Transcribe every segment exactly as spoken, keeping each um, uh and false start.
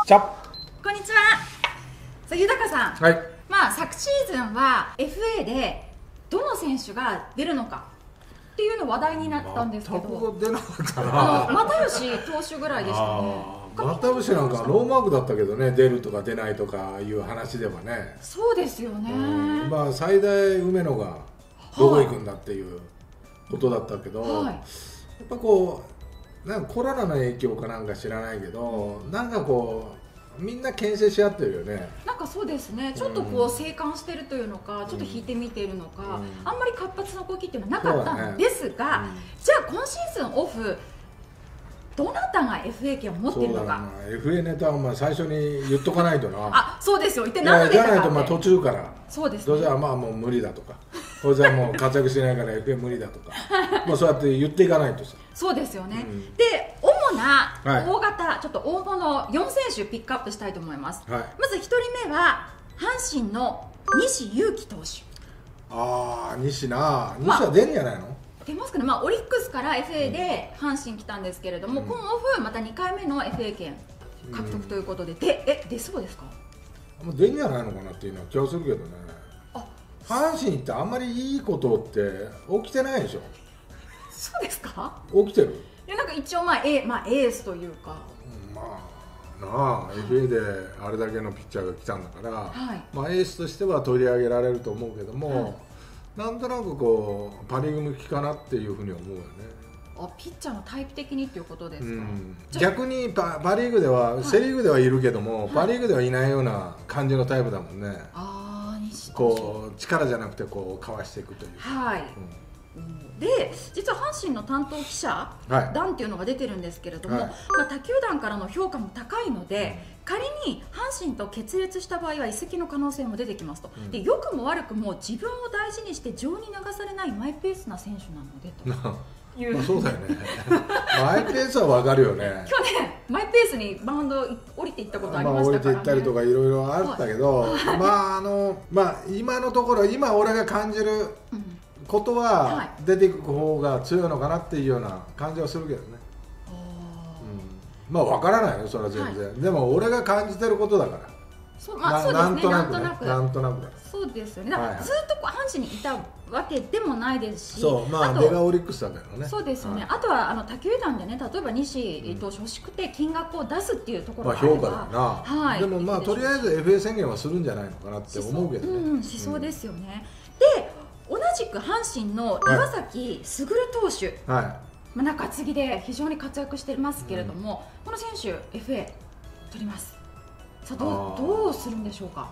チャッこんにちは。さあ、豊さん、 はい、 まあ昨シーズンは エフエー でどの選手が出るのかっていうの話題になったんですけど、 全く出なかったな。 あの又吉投手ぐらいでしたね。 又吉なんかノーマークだったけどね、出るとか出ないとかいう話ではね。 そうですよね。 まあ最大梅野がどこ行くんだっていうことだったけど、はい、やっぱこうなんかコロナの影響かなんか知らないけど、なんかこうみんな牽制し合ってるよね。 なんかそうですね、ちょっとこう静観してるというのか、ちょっと引いてみているのか、うん、あんまり活発な動きっていうのはなかったんですが、ね、うん、じゃあ今シーズンオフどなたが エフエー 権を持っているのか。 エフエー ネタをまあ最初に言っとかないとな。 あ、そうですよ。一体何のネタかって。 じゃないとまあ途中からそうですね。 どうせはまあもう無理だとか、これじゃもう活躍しないから エフエー 無理だとか、まあそうやって言っていかないとさ。 そうですよね。うん、で、主な大型、はい、ちょっと大物よん選手ピックアップしたいと思います。はい、まずひとりめは阪神の西勇輝投手。 ああ、西な、西は出んじゃないの？まあ出ますかね、まあ、オリックスから エフエー で阪神来たんですけれども、うん、今オフまたにかいめの エフエー 権獲得ということで、うん、でえ出そうですか？ もう出んじゃないのかなっていうのは気がするけどね。あ、阪神ってあんまりいいことって起きてないでしょ。 そうですか？ 起きてる？ いや、なんか一応まあ、A、まあ、エースというか、 まあなあ、はい、エフエー であれだけのピッチャーが来たんだから、はい、まあ、エースとしては取り上げられると思うけども、はい、なんとなくこうパ・リーグ向きかなっていうふうに思うよね。 あ、ピッチャーのタイプ的にっていうことですか？うん、 逆に パ, パ・リーグでは、はい、セ・リーグではいるけども、はい、パ・リーグではいないような感じのタイプだもんね。あ、西こう力じゃなくてこうかわしていくという。はい、 うん、で実は阪神の担当記者団っていうのが出てるんですけれども、はい、まあ、他球団からの評価も高いので、うん、仮に阪神と決裂した場合は移籍の可能性も出てきますと、うん、で良くも悪くも自分を大事にして情に流されないマイペースな選手なのでというまあそうだよねマイペースは分かるよね。 去年マイペースにマウンド降りていったことありましたからね。 まあ降りていったりとかいろいろあったけど、はい、まああのまあ今のところ今俺が感じる、うん、ことは出ていく方が強いのかなっていうような感じはするけどね。うん、まあ分からないよそれは全然、はい、でも俺が感じてることだから。 そう、まあ、そうですね、なんとなくなんとなくだ。 そうですよね。だからずっとこう阪神にいたわけでもないですし、 そう、まあ出がオリックスだけどね。 そうですよね。あとはあの他球団でね、例えば西投手欲しくて金額を出すっていうところがあれば、 まあ評価だよな。はい。でもまあとりあえず エフエー 宣言はするんじゃないのかなって思うけどね。 うん、しそうですよね。で、同じく阪神の岩崎優投手、はい、まあ中継ぎで非常に活躍していますけれども、うん、この選手 エフエー 取ります。さあ、どう、どうするんでしょうか。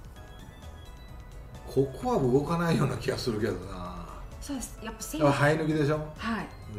ここは動かないような気がするけどな。 そうです。やっぱ生え抜きでしょ。 はい。 うん。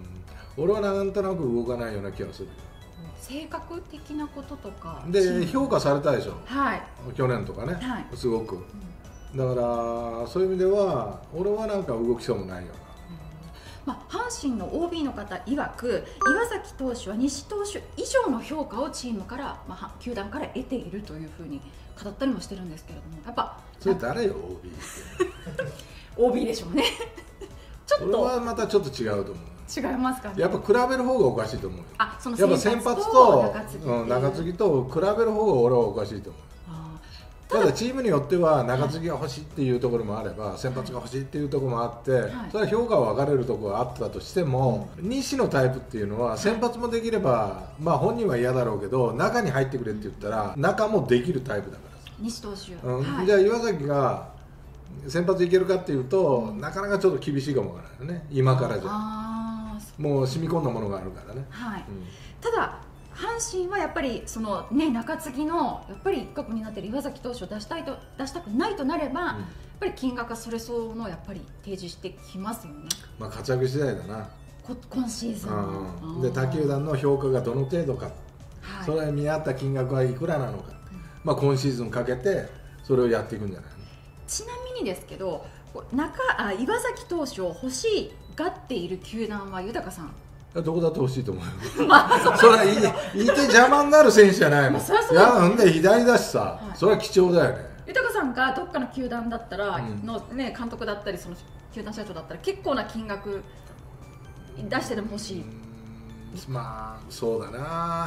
俺はなんとなく動かないような気がする。 性格的なこととかで評価されたでしょ。 はい。 去年とかね。はい。すごく。うん、だからそういう意味では俺はなんか動きそうもないような。 まあ、阪神の オービー の方曰く岩崎投手は西投手以上の評価をチームから、まあ、球団から得ているというふうに語ったりもしてるんですけれども、やっぱそれ誰よ オービー ってオービー でしょうねちょっとそれはまたちょっと違うと思う。 違いますかね。 やっぱ比べる方がおかしいと思うよ。 あ、そのやっぱ先発と中継ぎと比べる方が俺はおかしいと思う。ただチームによっては中継ぎが欲しいっていうところもあれば先発が欲しいっていうところもあって、それは評価は分かれるところがあったとしても、西のタイプっていうのは先発もできれば、まあ本人は嫌だろうけど中に入ってくれって言ったら中もできるタイプだから。 西投手、 うん、じゃあ岩崎が先発いけるかっていうと、なかなかちょっと厳しいかもわからないね今からじゃ。もう染み込んだものがあるからね。はい、うん、 ただ阪神はやっぱりその、ね、中継ぎのやっぱり一角になっている岩崎投手を出したいと出したくないとなれば、うん、やっぱり金額がそれ相応のやっぱり提示してきますよね。 まあ活躍次第だなこ今シーズン、 うん、で他球団の評価がどの程度か、はい、それに見合った金額はいくらなのか、うん、まあ今シーズンかけてそれをやっていくんじゃないの。 ちなみにですけど中あ岩崎投手を欲しがっている球団は豊さんどこだって欲しいと思うよ。まあ、それはいい、いて邪魔になる選手じゃないもん。いや、なんで左だしさ、はい、それは貴重だよね。 豊さんがどっかの球団だったら、うん、のね監督だったりその球団社長だったら結構な金額出してでも欲しい。 まあそうだな。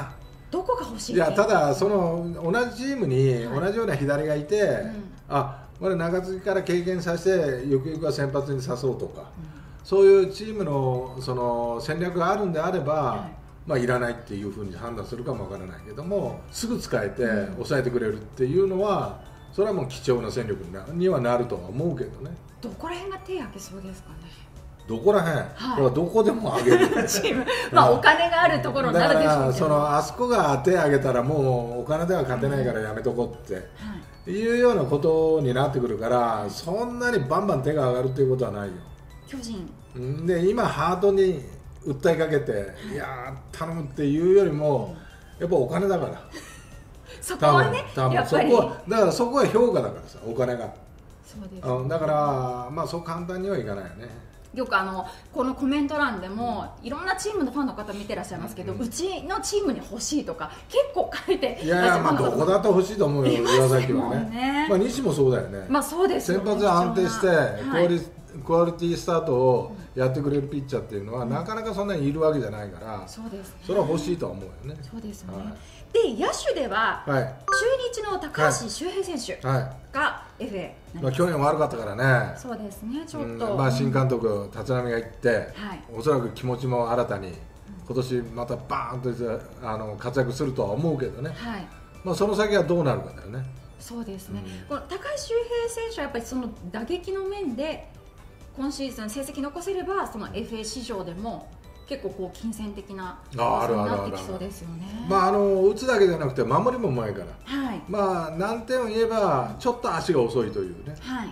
どこが欲しい？ いや、ただその同じチームに同じような左がいて、はい、うん、あ、これ中継ぎから経験させてゆくゆくは先発にさそうとか、うん、そういうチームのその戦略があるんであれば、はい、まあいらないっていうふうに判断するかもわからないけども、すぐ使えて抑えてくれるっていうのは、それはもう貴重な戦力にはなるとは思うけどね。 どこら辺が手を挙げそうですかね？ どこら辺、はい、どこでも上げるチーム、 まあお金があるところになるでしょうけど、だからそのあそこが手を挙げたらもうお金では勝てないからやめとこうって、はい、いうようなことになってくるから、そんなにバンバン手が上がるっていうことはないよ。 巨人で今ハートに訴えかけて、はい、いや頼むっていうよりも、うん、やっぱお金だからそこはね、やっぱりそこはだからそこは評価だからさ、お金が。 そうです、ね、 だからまあそう簡単にはいかないよね。 よくあのこのコメント欄でもいろんなチームのファンの方見てらっしゃいますけど、うん、うちのチームに欲しいとか結構書いて、 いやいや、まあどこだと欲しいと思うよ、岩崎はね。ね、まあ西もそうだよね。 まあそうですよね。 先発安定してクオリ、はい、クオリティスタートをやってくれるピッチャーっていうのは、うん、なかなかそんなにいるわけじゃないから、 そうですね、 それは欲しいとは思うよね。 そうですね。 はい、 で野手では、はい、中日の高橋周平選手が エフエー、 まあ、去年悪かったからね。 そうですね、ちょっと、 うん、まあ、新監督立浪が行って、はい、おそらく気持ちも新たに今年またバーンとあの活躍するとは思うけどね、はい、まあ、その先はどうなるかだよね。 そうですね、うん、この高橋周平選手はやっぱりその打撃の面で今シーズン成績残せればその エフエー 市場でも結構こう金銭的な構想になってきそうですよね。 まああの打つだけじゃなくて守りもうまいから、はい、まあ難点を言えばちょっと足が遅いというね、はい、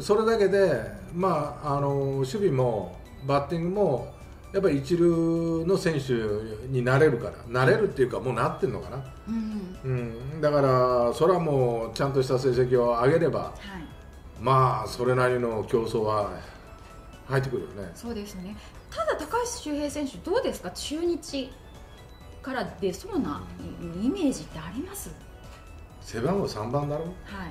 それだけでまああの守備もバッティングもやっぱり一流の選手になれるからなれるっていうかもうなってるのかな、うんうん、だからそれはもうちゃんとした成績を上げれば、はい、まあそれなりの競争は入ってくるよね。 そうですね。ただ高橋周平選手どうですか、中日から出そうなイメージってあります？ 背番号さんばんだろ、はい、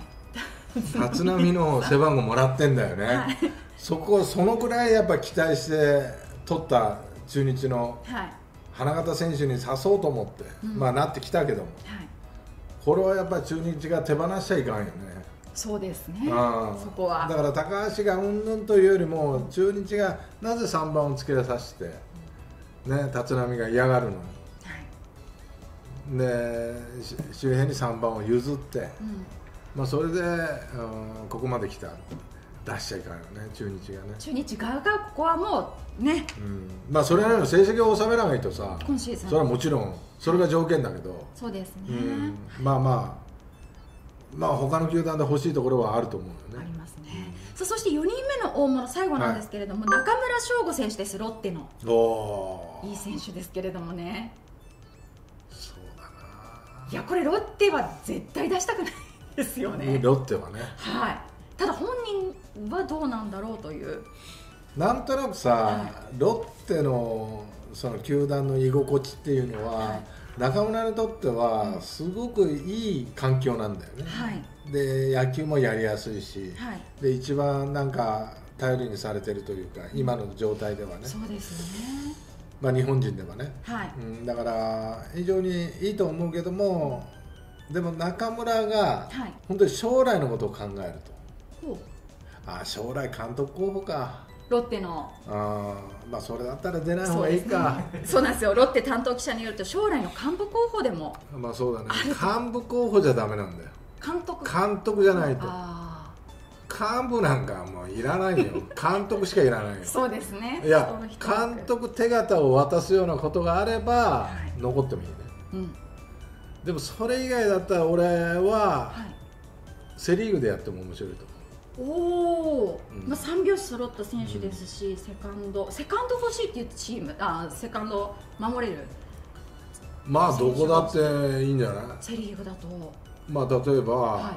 立浪の背番号もらってんだよね、はい、そこそのくらいやっぱ期待して取った中日の花形選手に刺そうと思って、うん、まあなってきたけども、はい、これはやっぱり中日が手放しちゃいかんよね。 そうですね、そこはだから高橋がうんぬんというよりも中日がなぜさんばんをつけさせて、ね、立浪が嫌がるのに、はい、で周平にさんばんを譲って、うん、まあそれで、うん、ここまで来た出しちゃいかんよね、中日がね。 中日側がここはもうね、 うん、まあそれなりの成績を収めないとさ、 今シーズンそれはもちろんそれが条件だけど、 そうですね、 うん、まあまあまあ他の球団で欲しいところはあると思うよね。 ありますね、うん、さあそしてよにんめの大物最後なんですけれども、はい、中村奨吾選手です。ロッテのおいい選手ですけれどもね。 そうだな。 いやこれロッテは絶対出したくないですよね。 ロッテはね、 はい、ただ本人はどうなんだろうという、 なんとなくさ、はい、ロッテのその球団の居心地っていうのは、はい、中村にとってはすごくいい環境なんだよね、はい、で野球もやりやすいし、はい、で一番なんか頼りにされてるというか、今の状態ではね、 そうですね、 まあ、日本人ではね、 はい、 うん、だから非常にいいと思うけども、でも中村が本当に将来のことを考えると、はい、あ将来監督候補か、 ロッテの、 あまあそれだったら出ない方がいいか。 そうですね、そうなんですよ。ロッテ担当記者によると将来の幹部候補でも、 まあそうだね、幹部候補じゃダメなんだよ。 監督監督じゃないと、幹部なんかもういらないよ監督しかいらないよ。 そうですね。 いや監督手形を渡すようなことがあれば残ってもいいね、うん、でもそれ以外だったら俺はセ・リーグでやっても面白いと思う。 おお、うん、まあ三拍子揃った選手ですし、うん、セカンドセカンド欲しいっていうチーム、あセカンド守れる、 まあどこだっていいんじゃない。 セ・リーグだとまあ例えば、はい、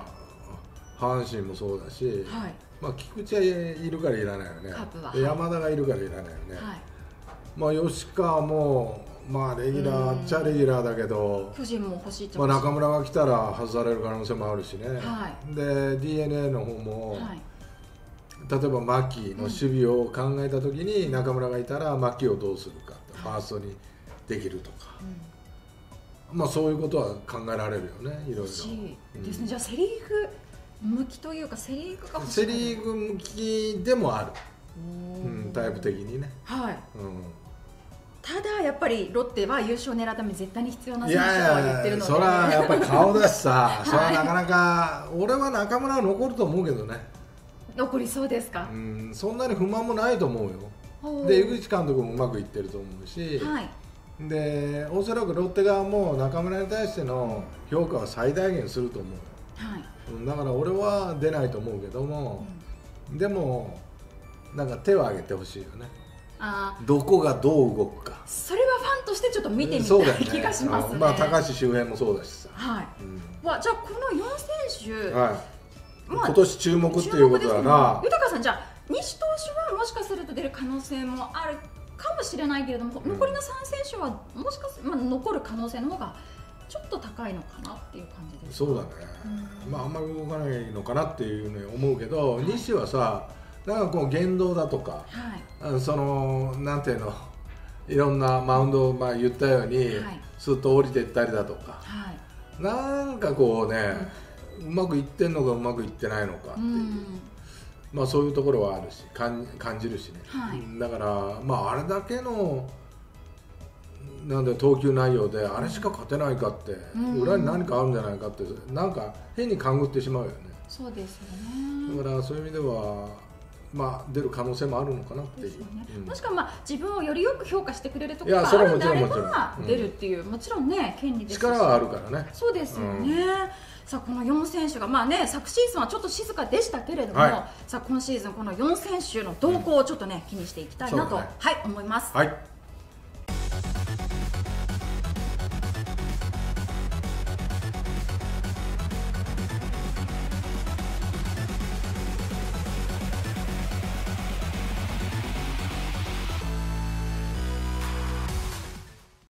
阪神もそうだし、はい、まあ菊池はいるからいらないよね。カープは山田がいるからいらないよね、はい、まあ吉川もまあレギュラーっちゃレギュラーだけど、 巨人も欲しいっちゃ、 まあ、中村が来たら外される可能性もあるしね、はい、で ディーエヌエー の方も、はい、例えば牧の守備を考えた時に中村がいたら牧をどうするか、ファーストにできるとか、 まあそういうことは考えられるよね、いろいろですね、 うん、じゃあセ・リーグ向きというか、セ・リーグが欲しい、 セ・リーグ向きでもある、うん、タイプ的にね、 はい、うん、ただやっぱりロッテは優勝を狙うために絶対に必要な選手とは言ってるので、いやいや、 それはやっぱり顔だしさ、はい、それはなかなか俺は中村は残ると思うけどね。 残りそうですか。 うん、そんなに不満もないと思うよ。で、井口監督もうまくいってると思うし、はい、でおそらくロッテ側も中村に対しての評価は最大限すると思う、はい、だから俺は出ないと思うけども、うん、でもなんか手を挙げてほしいよね。あ、どこがどう動くか、 それはファンとしてちょっと見てみたい、ね、気がしますね。 まあ高橋周辺もそうだしさ、はい、 うん、わじゃあこのよん選手、はい、 まあ、今年注目っていうことだな。 豊さん、じゃあ西投手はもしかすると出る可能性もあるかもしれないけれども、うん、残りのさん選手はもしかすると、まあ、残る可能性の方がちょっと高いのかなっていう感じです。 そうだね、うん、まああんまり動かないのかなっていうふうに思うけど、はい、西はさ、なんかこう言動だとか、はい、そのなんていうの、いろんなマウンドをまあ言ったように、はい、スッと降りていったりだとか、はい、なんかこうね、うん、うまくいってんのかうまくいってないのかっていう、うん、まあそういうところはあるし、感じるしね、はい、だからまああれだけのなんで投球内容であれしか勝てないかって、うん、裏に何かあるんじゃないかって、なんか変に勘ぐってしまうよね。 そうですよね。 だからそういう意味ではまあ出る可能性もあるのかなっていう、ね、 うん、もしくはまあ自分をよりよく評価してくれるところがあるのであれば出るっていう、もちろんね、権利ですし、 力はあるからね。 そうですよね、うん、さあこのよん選手がまあね、昨シーズンはちょっと静かでしたけれども、はい、さあ今シーズンこのよん選手の動向をちょっとね、気にしていきたいなと、ね、はい、思います。 はい。